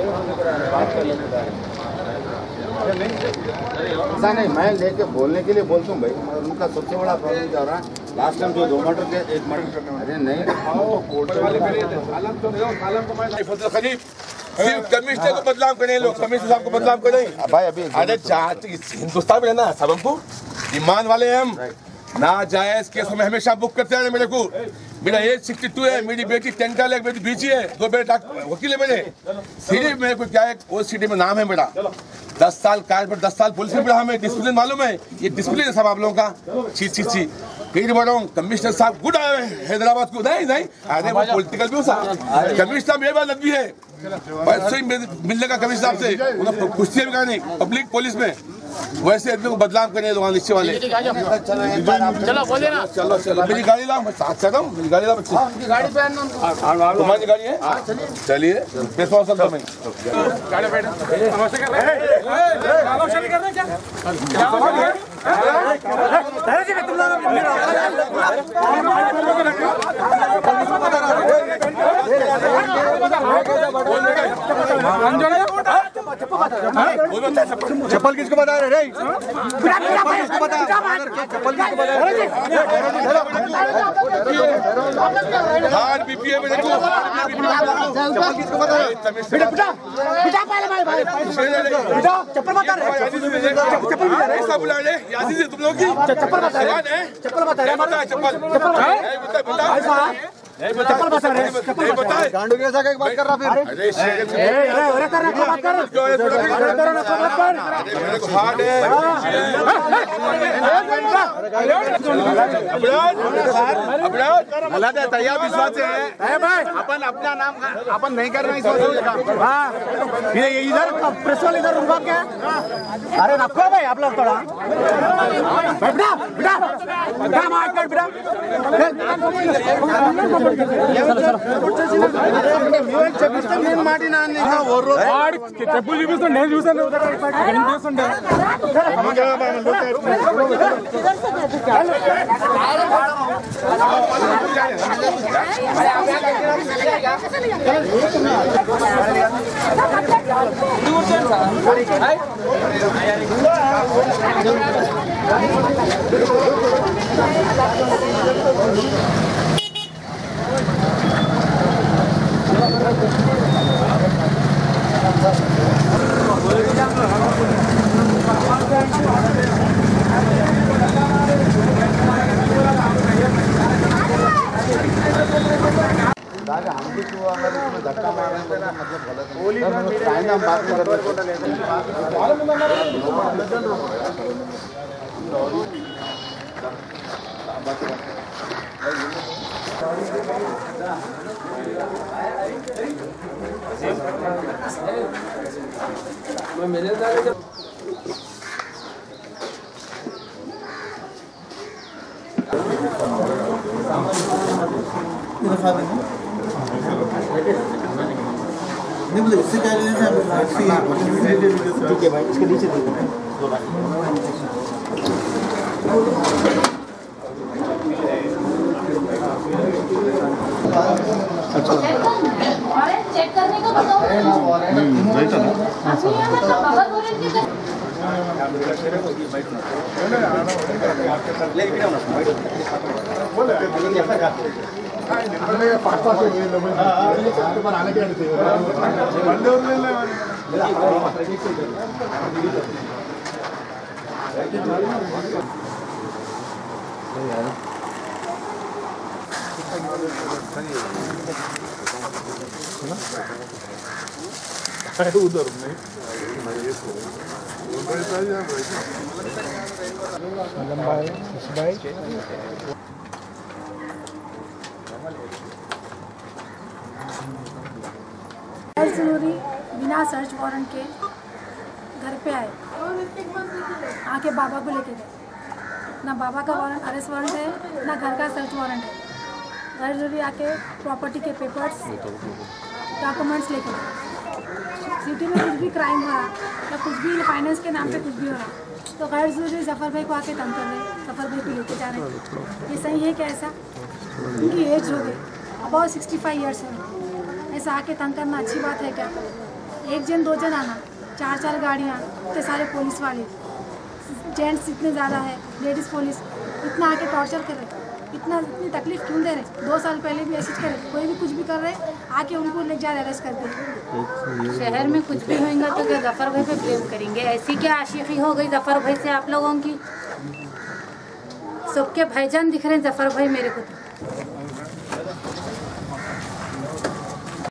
ऐसा नहीं, मैं लेके बोलने के लिए बोलता हूँ भाई, मगर उनका सबसे बड़ा प्रॉब्लम क्या हो रहा है, लास्ट टाइम जो 2 मर्डर के 1 मर्डर करने, अरे नहीं सिर्फ कमिश्नर को बदलाव करें, लोग कमिश्नर साहब को बदलाव करें भाई। अभी अरे हिंदुस्तान में ना सब हमको ईमान वाले हैं, हम नाजायज केस में हमेशा बुक करते हैं। मेरे को मेरा एज 62 है, मेरी बेटी टेंटल है, मेरी बीची है, 2 बेटे वकील है मेरे। सिर्फ मेरे को क्या है, वो सिटी में नाम है मेरा, 10 साल काज पर 10 साल पुलिस में पढ़ा, हमें डिसिप्लिन मालूम है, ये डिसिप्लिन है सब आप लोगों का। ची कहीं बढ़ रहा हूँ, कमिश्नर साहब गुड आए हैं हैदराबाद को, नहीं अरे वो पॉलिटिकल भी हो सकता, कमिश्नर मेरे बात लगती है मिलने का कमिश्नर साहब से, उन्होंने कुश्ती भी नहीं पब्लिक पुलिस में, वैसे आदमी को बदलाव करने दो नीचे वाले। चलो बोले ना, चलो मेरी गाड़ी लाओ, मैं साथ चल रहा हूँ, मेरी गाड़ी लाओ, गाड़ी पे तुम्हारी गाड़ी है, चलिए पैसा वसूल तो मैं गाड़ी पे चप्पल किसको बता रहे रे? किसको बता? चप्पल किसको बता रहे? हार्ट बीपी है मेरे को, चप्पल किसको बता रहे? बेटा पहले भाई बेटा चप्पल बता रहे, चप्पल ऐसा बुला रहे याद से तुम लोग की चप्पल बता रहे, चप्पल बता रहे, चप्पल चप्पल बता रहे, गांडू के साथ एक बात कर रहा फिर। अरे अरे कर रहा बात कर, हार्ट है गलत है, तैयार विश्वास है भाई, अपन अपना नाम अपन नहीं कर रहे हैं इधर प्रेस वाले इधर रुका क्या? अरे रखो भाई आप लोग थोड़ा बेटा बेटा बेटा मार कर बेटा చెప్పులు చూపిస్తుండే నేను చూసాను చూస్తుండే हम भी अगर इसमें धक्का मार रहे हैं तो मतलब गलत है, हम बात नहीं कर रहे। इससे क्या लेना है? ठीक है भाई, इसके नीचे दे दो। अच्छा चेक करने का बताओ। राइट है ना? उधर नहीं जरूरी बिना सर्च वारंट के घर पे आए, आके बाबा को लेके गए। ना बाबा का वारंट अरेस्ट वारंट है, ना घर का सर्च वारंट है। गैर जरूरी आके प्रॉपर्टी के पेपर्स डॉक्यूमेंट्स लेके गए। सिटी में कुछ भी क्राइम हो रहा या कुछ भी फाइनेंस के नाम पे कुछ भी हो रहा तो गैर जरूरी जफ़र भाई को आके तंग कर रहे, जफ़र भाई को लेके जा रहे हैं। ये सही है क्या? ऐसा उनकी एज हो गई, अबाउट 65 ईयर्स है, ऐसा आके तंग करना अच्छी बात है क्या? एक जन दो जन आना, चार चार गाड़ियाँ, इतने सारे पुलिस वाले, जेंट्स इतने ज़्यादा है, लेडीज़ पुलिस इतना आके टॉर्चर कर रहे, इतनी तकलीफ क्यों दे रहे? 2 साल पहले भी ऐसे करे, कोई भी कुछ भी कर रहे आके उनको ले जा अरेस्ट कर दे। शहर में कुछ भी होगा तो क्या जफर भाई पे ब्लेम करेंगे? ऐसी क्या आशिकी हो गई जफर भाई से आप लोगों की? सबके भाईजान दिख रहे हैं जफर भाई मेरे को तो।